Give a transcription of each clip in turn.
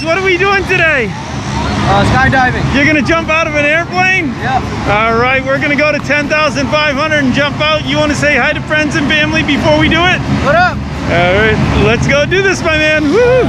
what are we doing today? Skydiving. You're gonna jump out of an airplane? Yep. All right, we're gonna go to 10,500 and jump out. You wanna say hi to friends and family before we do it? What up? All right, let's go do this, my man. Woo!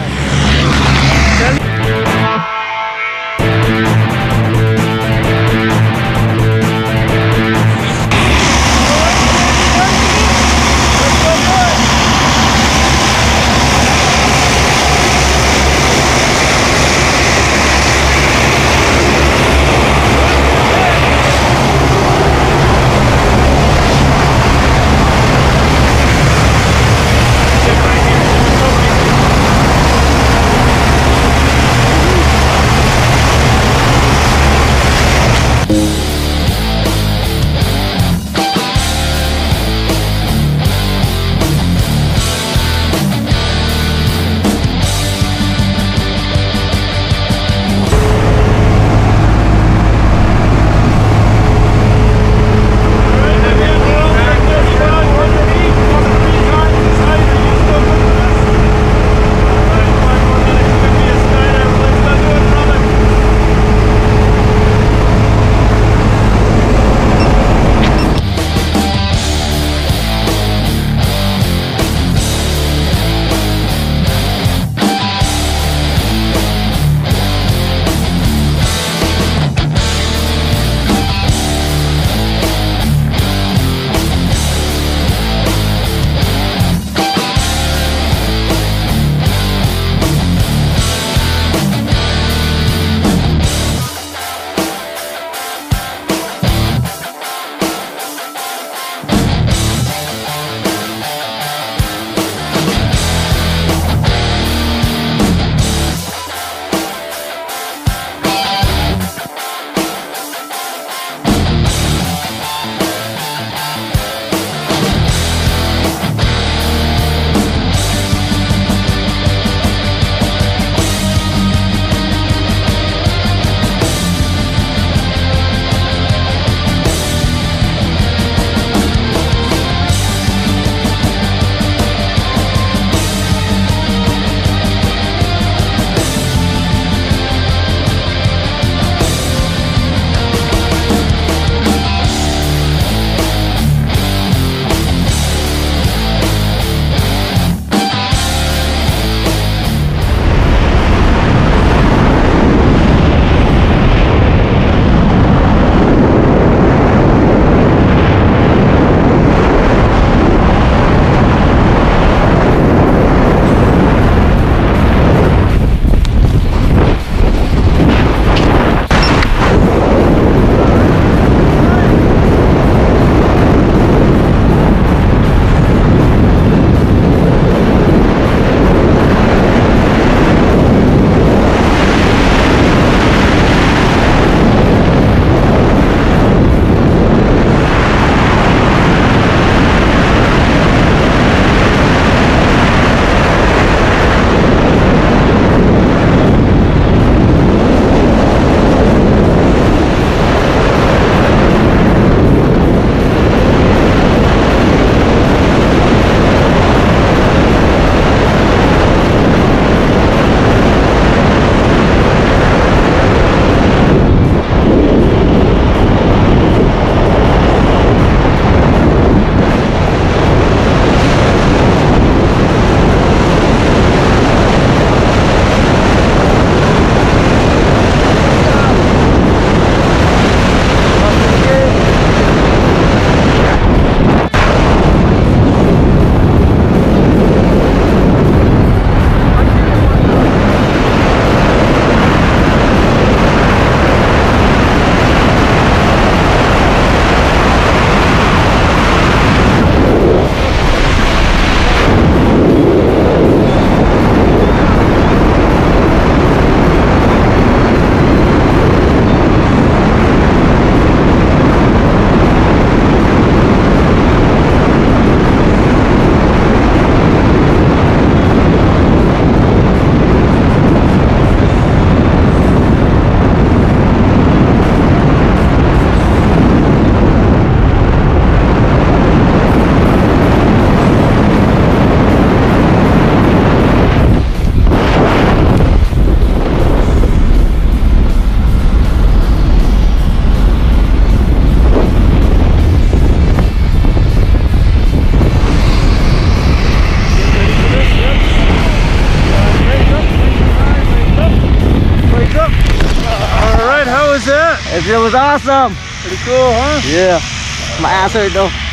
It was awesome. Pretty cool, huh? Yeah. My ass hurt though.